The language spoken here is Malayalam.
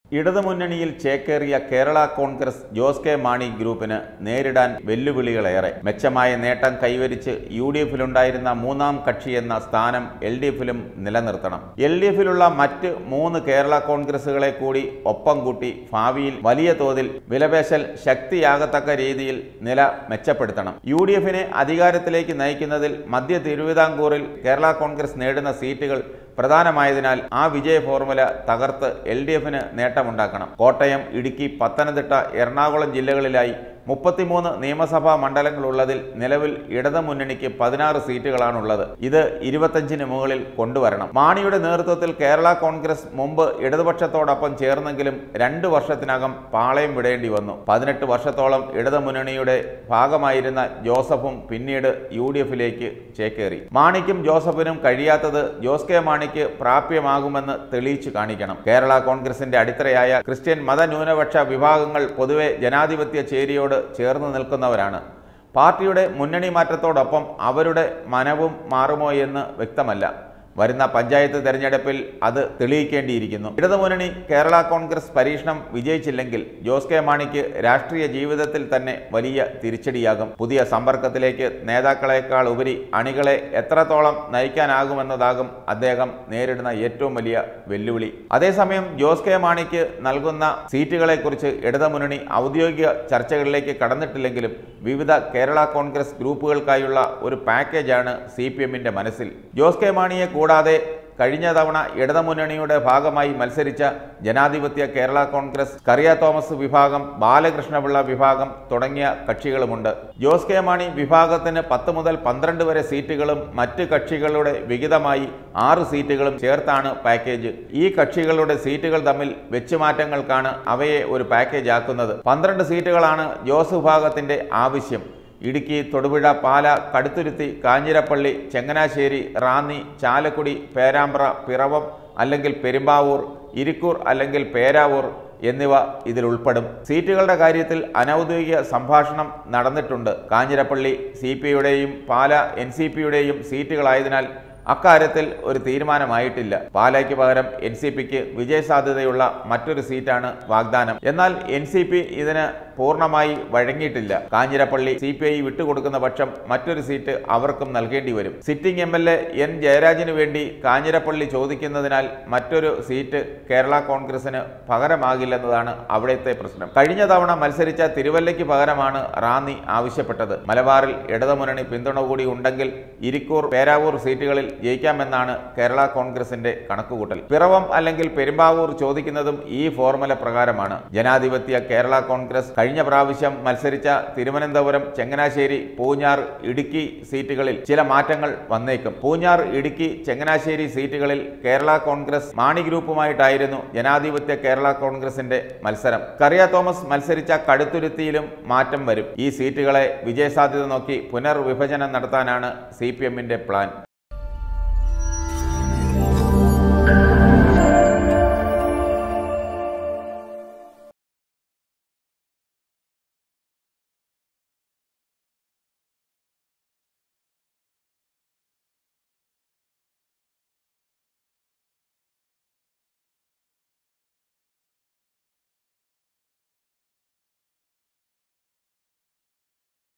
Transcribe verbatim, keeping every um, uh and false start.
ഇടതുമുന്നണിയിൽ ചേക്കേറിയ കേരള കോൺഗ്രസ് ജോസ് കെ മാണി ഗ്രൂപ്പിന് നേരിടാൻ വെല്ലുവിളികളേറെ. മെച്ചമായ നേട്ടം കൈവരിച്ച് യു ഡി എഫിലുണ്ടായിരുന്ന മൂന്നാം കക്ഷിയെന്ന സ്ഥാനം എൽ ഡി എഫിലും നിലനിർത്തണം. എൽ ഡി എഫിലുള്ള മറ്റ് മൂന്ന് കേരള കോൺഗ്രസുകളെ കൂടി ഒപ്പം കൂട്ടി ഭാവിയിൽ വലിയ തോതിൽ വിലപേശൽ ശക്തിയാകത്തക്ക രീതിയിൽ നില മെച്ചപ്പെടുത്തണം. യു ഡി എഫിനെ അധികാരത്തിലേക്ക് നയിക്കുന്നതിൽ മധ്യ തിരുവിതാംകൂറിൽ കേരള കോൺഗ്രസ് നേടുന്ന സീറ്റുകൾ പ്രധാനമായതിനാൽ ആ വിജയ ഫോർമുല തകർത്ത് എൽ ഡി എഫിന് നേട്ടമുണ്ടാക്കണം. കോട്ടയം, ഇടുക്കി, പത്തനംതിട്ട, എറണാകുളം ജില്ലകളിലായി മുപ്പത്തിമൂന്ന് നിയമസഭാ മണ്ഡലങ്ങളുള്ളതിൽ നിലവിൽ ഇടതുമുന്നണിക്ക് പതിനാറ് സീറ്റുകളാണുള്ളത്. ഇത് ഇരുപത്തഞ്ചിന് മുകളിൽ കൊണ്ടുവരണം. മാണിയുടെ നേതൃത്വത്തിൽ കേരള കോൺഗ്രസ് മുമ്പ് ഇടതുപക്ഷത്തോടൊപ്പം ചേർന്നെങ്കിലും രണ്ടു വർഷത്തിനകം പാളയം വിടേണ്ടി വന്നു. പതിനെട്ട് വർഷത്തോളം ഇടതുമുന്നണിയുടെ ഭാഗമായിരുന്ന ജോസഫും പിന്നീട് യു ഡി എഫിലേക്ക് ചേക്കേറി. മാണിക്കും ജോസഫിനും കഴിയാത്തത് ജോസ് കെ മാണിക്ക് പ്രാപ്യമാകുമെന്ന് തെളിയിച്ചു കാണിക്കണം. കേരള കോൺഗ്രസിന്റെ അടിത്തറയായ ക്രിസ്ത്യൻ മതന്യൂനപക്ഷ വിഭാഗങ്ങൾ പൊതുവെ ജനാധിപത്യ ചേരിയോട് ചേർന്ന് നിൽക്കുന്നവരാണ്. പാർട്ടിയുടെ മുന്നണി മാറ്റത്തോടൊപ്പം അവരുടെ മനവും മാറുമോ എന്ന് വ്യക്തമല്ല. വരുന്ന പഞ്ചായത്ത് തെരഞ്ഞെടുപ്പിൽ അത് തെളിയിക്കേണ്ടിയിരിക്കുന്നു. ഇടതുമുന്നണി കേരള കോൺഗ്രസ് പരീക്ഷണം വിജയിച്ചില്ലെങ്കിൽ ജോസ് കെ മാണിക്ക് രാഷ്ട്രീയ ജീവിതത്തിൽ തന്നെ വലിയ തിരിച്ചടിയാകും. പുതിയ സമ്പർക്കത്തിലേക്ക് നേതാക്കളെക്കാൾ ഉപരി അണികളെ എത്രത്തോളം നയിക്കാനാകുമെന്നതാകും അദ്ദേഹം നേരിടുന്ന ഏറ്റവും വലിയ വെല്ലുവിളി. അതേസമയം ജോസ് കെ മാണിക്ക് നൽകുന്ന സീറ്റുകളെക്കുറിച്ച് ഇടതുമുന്നണി ഔദ്യോഗിക ചർച്ചകളിലേക്ക് കടന്നിട്ടില്ലെങ്കിലും വിവിധ കേരള കോൺഗ്രസ് ഗ്രൂപ്പുകൾക്കായുള്ള ഒരു പാക്കേജാണ് സി പി എമ്മിന്റെ മനസ്സിൽ. ജോസ് കെ മാണിയെ കൂടാതെ കഴിഞ്ഞ തവണ ഇടതുമുന്നണിയുടെ ഭാഗമായി മത്സരിച്ച ജനാധിപത്യ കേരള കോൺഗ്രസ്, കറിയ തോമസ് വിഭാഗം, ബാലകൃഷ്ണപിള്ള വിഭാഗം തുടങ്ങിയ കക്ഷികളുമുണ്ട്. ജോസ് കെ മാണി വിഭാഗത്തിന് പത്ത് മുതൽ പന്ത്രണ്ട് വരെ സീറ്റുകളും മറ്റ് കക്ഷികളുടെ വിഹിതമായി ആറ് സീറ്റുകളും ചേർത്താണ് പാക്കേജ്. ഈ കക്ഷികളുടെ സീറ്റുകൾ തമ്മിൽ വെച്ചുമാറ്റങ്ങൾക്കാണ് അവയെ ഒരു പാക്കേജ് ആക്കുന്നത്. പന്ത്രണ്ട് സീറ്റുകളാണ് ജോസ് വിഭാഗത്തിന്റെ ആവശ്യം. ഇടുക്കി, തൊടുപുഴ, പാല, കടുത്തുരുത്തി, കാഞ്ഞിരപ്പള്ളി, ചങ്ങനാശ്ശേരി, റാന്നി, ചാലക്കുടി, പേരാമ്പ്ര, പിറവം അല്ലെങ്കിൽ പെരുമ്പാവൂർ, ഇരിക്കൂർ അല്ലെങ്കിൽ പേരാവൂർ എന്നിവ ഇതിൽ ഉൾപ്പെടും. സീറ്റുകളുടെ കാര്യത്തിൽ അനൗദ്യോഗിക സംഭാഷണം നടന്നിട്ടുണ്ട്. കാഞ്ഞിരപ്പള്ളി സി പി യുടെയും പാല എൻ സി പിയുടെയും സീറ്റുകളായതിനാൽ അക്കാര്യത്തിൽ ഒരു തീരുമാനമായിട്ടില്ല. പാലായ്ക്ക് പകരം എൻ സി പിക്ക് വിജയസാധ്യതയുള്ള മറ്റൊരു സീറ്റാണ് വാഗ്ദാനം. എന്നാൽ എൻ സി പി ഇതിന് പൂർണ്ണമായി വഴങ്ങിയിട്ടില്ല. കാഞ്ഞിരപ്പള്ളി സി പി ഐ വിട്ടുകൊടുക്കുന്ന പക്ഷം മറ്റൊരു സീറ്റ് അവർക്കും നൽകേണ്ടി വരും. Sitting M L A N ജയരാജിന് വേണ്ടി കാഞ്ഞിരപ്പള്ളി ചോദിക്കുന്നതിനാൽ മറ്റൊരു സീറ്റ് കേരള കോൺഗ്രസിന് പകരമാകില്ലെന്നതാണ് അവിടുത്തെ പ്രശ്നം. കഴിഞ്ഞ തവണ മത്സരിച്ച തിരുവല്ലയ്ക്ക് പകരമാണ് റാന്നി ആവശ്യപ്പെട്ടത്. മലബാറിൽ ഇടതുമുന്നണി പിന്തുണ കൂടി ഉണ്ടെങ്കിൽ ഇരിക്കൂർ, പേരാവൂർ സീറ്റുകളിൽ ജയിക്കാമെന്നാണ് കേരള കോൺഗ്രസിന്റെ കണക്കുകൂട്ടൽ. പിറവം അല്ലെങ്കിൽ പെരുമ്പാവൂർ ചോദിക്കുന്നതും ഈ ഫോർമുല പ്രകാരമാണ്. ജനാധിപത്യ കേരള കോൺഗ്രസ് കഴിഞ്ഞ പ്രാവശ്യം മത്സരിച്ച തിരുവനന്തപുരം, ചങ്ങനാശ്ശേരി, പൂഞ്ഞാർ, ഇടുക്കി സീറ്റുകളിൽ ചില മാറ്റങ്ങൾ വന്നേക്കും. പൂഞ്ഞാർ, ഇടുക്കി, ചങ്ങനാശ്ശേരി സീറ്റുകളിൽ കേരള കോൺഗ്രസ് മാണി ഗ്രൂപ്പുമായിട്ടായിരുന്നു ജനാധിപത്യ കേരള കോൺഗ്രസിന്റെ മത്സരം. കറിയ തോമസ് മത്സരിച്ച കടുത്തുരുത്തിയിലും മാറ്റം വരും. ഈ സീറ്റുകളെ വിജയസാധ്യത നോക്കി പുനർവിഭജനം നടത്താനാണ് സി പി എമ്മിന്റെ പ്ലാൻ.